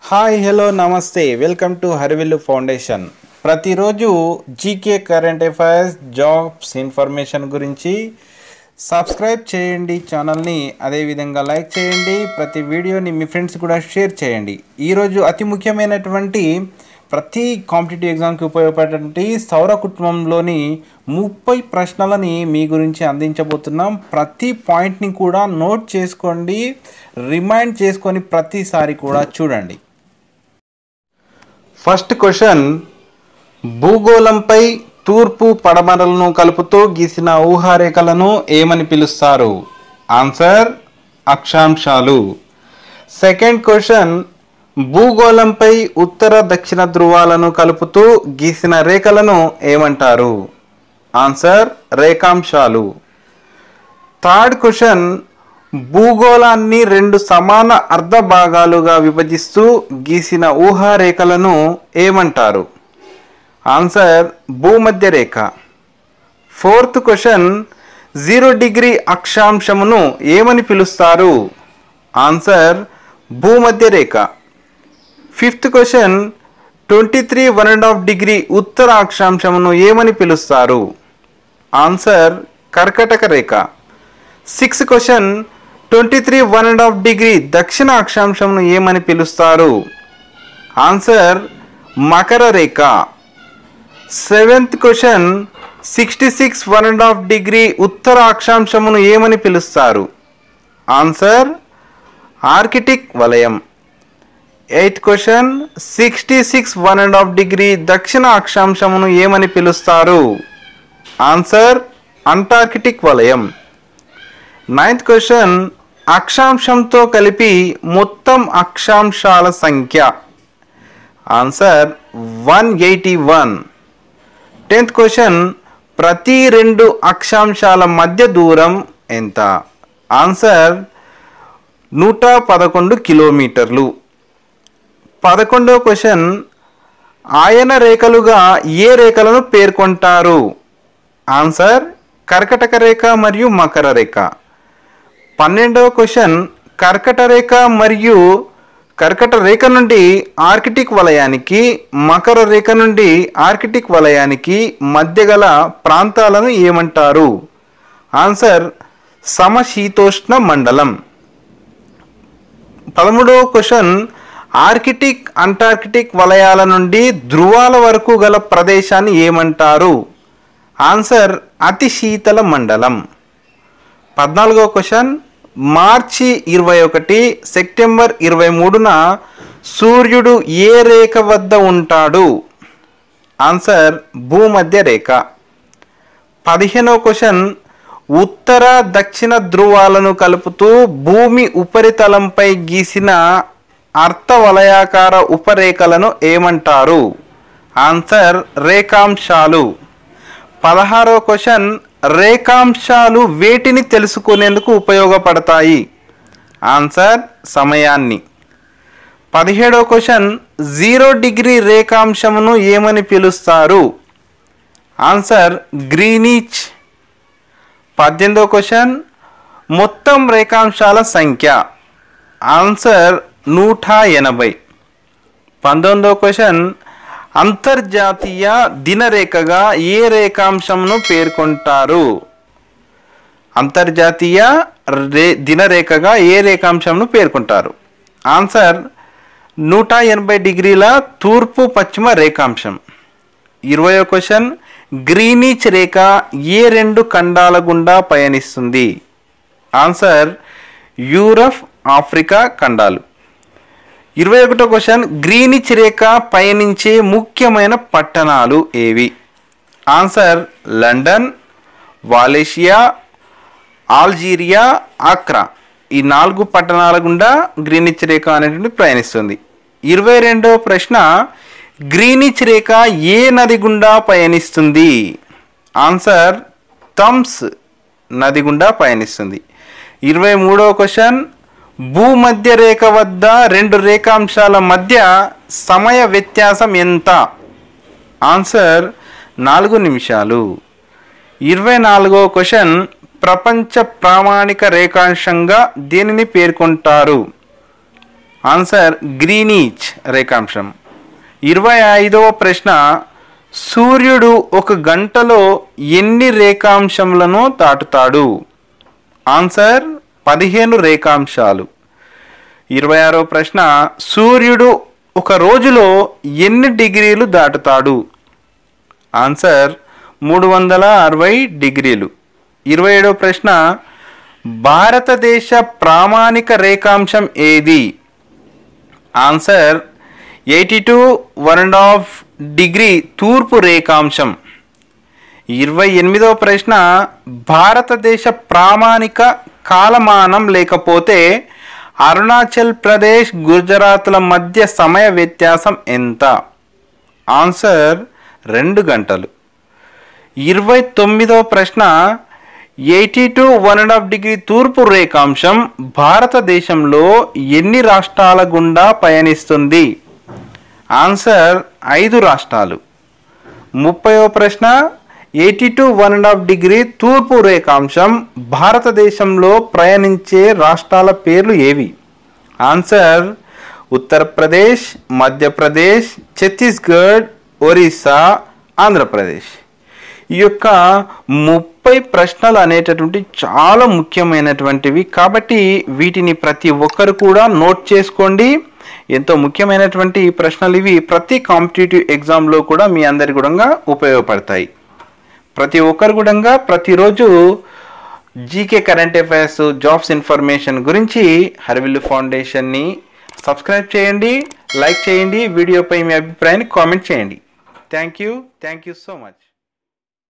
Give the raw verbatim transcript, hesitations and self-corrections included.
Hi hello నమస్తే welcome to Harivillu foundation. ప్రతిరోజు GK current affairs jobs information గురించి subscribe చేయండి ఛానల్ని, అదేవిధంగా లైక్ చేయండి. ప్రతి వీడియోని మీ ఫ్రెండ్స్ కూడా షేర్ చేయండి. ఈరోజు అతి ముఖ్యమైనటువంటి ప్రతి కాంపిటేటివ్ ఎగ్జామ్కి ఉపయోగపడేటువంటి సౌర కుటుంబంలోని ముప్పై ప్రశ్నలని మీ గురించి అందించబోతున్నాం. ప్రతి పాయింట్ని కూడా నోట్ చేసుకోండి, రిమైండ్ చేసుకొని ప్రతిసారి కూడా చూడండి. ఫస్ట్ క్వశ్చన్, భూగోళంపై తూర్పు పడమరలను కలుపుతూ గీసిన ఊహారేఖలను ఏమని పిలుస్తారు? ఆన్సర్ అక్షాంశాలు. సెకండ్ క్వశ్చన్, భూగోళంపై ఉత్తర దక్షిణ ధ్రువాలను కలుపుతూ గీసిన రేఖలను ఏమంటారు? ఆన్సర్ రేఖాంశాలు. థర్డ్ క్వశ్చన్, భూగోళాన్ని రెండు సమాన అర్ధ భాగాలుగా విభజిస్తూ గీసిన ఊహారేఖలను ఏమంటారు? ఆన్సర్ భూమధ్య రేఖ. ఫోర్త్ క్వశ్చన్, జీరో డిగ్రీ అక్షాంశమును ఏమని పిలుస్తారు? ఆన్సర్ భూమధ్య రేఖ. Fifth question, twenty three one and half degree ఉత్తర అక్షాంశమును ఏమని పిలుస్తారు? ఆన్సర్ కర్కటక రేఖ. Sixth question, twenty three one and half degree దక్షిణ అక్షాంశమును ఏమని పిలుస్తారు? ఆన్సర్ మకర రేఖ. Seventh question, sixty six one and half degree ఉత్తర అక్షాంశమును ఏమని పిలుస్తారు? ఆన్సర్ ఆర్కిటిక్ వలయం. Eighth question, sixty six one and half degree దక్షిణ అక్షాంశమును ఏమని పిలుస్తారు? ఆన్సర్ అంటార్కిటిక్ వలయం. నైన్త్ క్వశ్చన్, అక్షాంశంతో కలిపి మొత్తం అక్షాంశాల సంఖ్య? Answer one eighty one. Tenth question, ప్రతి రెండు అక్షాంశాల మధ్య దూరం ఎంత? ఆన్సర్ నూట పదకొండు కిలోమీటర్లు. పదకొండవ క్వశ్చన్, ఆయన రేఖలుగా ఏ రేఖలను పేర్కొంటారు? ఆన్సర్ కర్కటక రేఖ మరియు మకర రేఖ. పన్నెండవ క్వశ్చన్, కర్కట రేఖ మరియు కర్కట రేఖ నుండి ఆర్కిటిక్ వలయానికి, మకర రేఖ నుండి ఆర్కిటిక్ వలయానికి మధ్య గల ప్రాంతాలను ఏమంటారు? ఆన్సర్ సమశీతోష్ణ మండలం. పదమూడవ క్వశ్చన్, ఆర్కిటిక్ అంటార్కిటిక్ వలయాల నుండి ధ్రువాల వరకు గల ప్రదేశాన్ని ఏమంటారు? ఆన్సర్ అతి శీతల మండలం. పద్నాలుగవ క్వశ్చన్, మార్చి ఇరవై ఒకటి సెప్టెంబర్ ఇరవై మూడున సూర్యుడు ఏ రేఖ వద్ద ఉంటాడు? ఆన్సర్ భూమధ్య రేఖ. పదిహేనవ క్వశ్చన్, ఉత్తర దక్షిణ ధ్రువాలను కలుపుతూ భూమి ఉపరితలంపై గీసిన అర్ధవలయాకార ఉపరేఖలను ఏమంటారు? ఆన్సర్ రేఖాంశాలు. పదహారవ క్వశ్చన్, రేఖాంశాలు వేటిని తెలుసుకునేందుకు ఉపయోగపడతాయి? ఆన్సర్ సమయాన్ని. పదిహేడవ క్వశ్చన్, జీరో డిగ్రీ రేఖాంశమును ఏమని పిలుస్తారు? Answer Greenwich. పద్దెనిమిదవ క్వశ్చన్, మొత్తం రేఖాంశాల సంఖ్య? ఆన్సర్ నూట ఎనభై. పంతొమ్మిదవ క్వశ్చన్, అంతర్జాతీయ దినరేఖగా ఏ రేఖాంశంను పేర్కొంటారు? అంతర్జాతీయ రే దినరేఖగా ఏ రేఖాంశంను పేర్కొంటారు? ఆన్సర్ నూట ఎనభై డిగ్రీల తూర్పు పశ్చిమ రేఖాంశం. ఇరవయో క్వశ్చన్, గ్రీనిచ్ రేఖ ఏ రెండు ఖండాల గుండా పయనిస్తుంది? ఆన్సర్ యూరప్ ఆఫ్రికా ఖండాలు. ఇరవై ఒకటో క్వశ్చన్, గ్రీనిచ్ రేఖ పయనించే ముఖ్యమైన పట్టణాలు ఏవి? Answer London, Valencia, Algeria, Accra. ఈ నాలుగు పట్టణాల గుండా గ్రీనిచ్ రేఖ అనేటువంటి ప్రయాణిస్తుంది. ఇరవై రెండవ ప్రశ్న, గ్రీనిచ్ రేఖ ఏ నది గుండా పయనిస్తుంది? ఆన్సర్ థమ్స్ నది గుండా పయనిస్తుంది. ఇరవై మూడవ క్వశ్చన్, భూమధ్య రేఖ వద్ద రెండు రేఖాంశాల మధ్య సమయ వ్యత్యాసం ఎంత? ఆన్సర్ నాలుగు నిమిషాలు. ఇరవై నాలుగవ క్వశ్చన్, ప్రపంచ ప్రామాణిక రేఖాంశంగా దేనిని పేర్కొంటారు? ఆన్సర్ గ్రీనిచ్ రేఖాంశం. ఇరవై ఐదవ ప్రశ్న, సూర్యుడు ఒక గంటలో ఎన్ని రేఖాంశములను దాటుతాడు? ఆన్సర్ పదిహేను రేఖాంశాలు. ఇరవై ఆరవ ప్రశ్న, సూర్యుడు ఒక రోజులో ఎన్ని డిగ్రీలు దాటుతాడు? ఆన్సర్ మూడు వందల అరవై డిగ్రీలు. ఇరవై ఏడవ ప్రశ్న, భారతదేశ ప్రామాణిక రేఖాంశం ఏది? Answer eighty two one and half degree తూర్పు రేఖాంశం. ఇరవై ఎనిమిదవ ప్రశ్న, భారతదేశ ప్రామాణిక కాలమానం లేకపోతే అరుణాచల్ ప్రదేశ్ గుజరాత్ల మధ్య సమయ వ్యత్యాసం ఎంత? ఆన్సర్ రెండు గంటలు. ఇరవై తొమ్మిదవ ప్రశ్న, eighty two one and half degree తూర్పు రేఖాంశం భారతదేశంలో ఎన్ని రాష్ట్రాల గుండా పయనిస్తుంది? ఆన్సర్ ఐదు రాష్ట్రాలు. ముప్పైవ ప్రశ్న, eighty two one and half degree తూర్పు రేఖాంశం భారతదేశంలో ప్రయాణించే రాష్ట్రాల పేర్లు ఏవి? ఆన్సర్ ఉత్తరప్రదేశ్, మధ్యప్రదేశ్, ఛత్తీస్గఢ్, ఒరిస్సా, ఆంధ్రప్రదేశ్. ఈ యొక్క ముప్పై ప్రశ్నలు అనేటటువంటి చాలా ముఖ్యమైనటువంటివి కాబట్టి వీటిని ప్రతి ఒక్కరు కూడా నోట్ చేసుకోండి. ఎంతో ముఖ్యమైనటువంటి ప్రశ్నలు ఇవి. ప్రతి కాంపిటేటివ్ ఎగ్జామ్లో కూడా మీ అందరి కూడా ఉపయోగపడతాయి. ప్రతి ఒక్కరు కూడా ప్రతిరోజు GK current affairs, jobs information గురించి హర్విల్లు ఫౌండేషన్ని సబ్స్క్రైబ్ చేయండి, లైక్ చేయండి, వీడియోపై మీ అభిప్రాయాన్ని కామెంట్ చేయండి. Thank you thank you so much.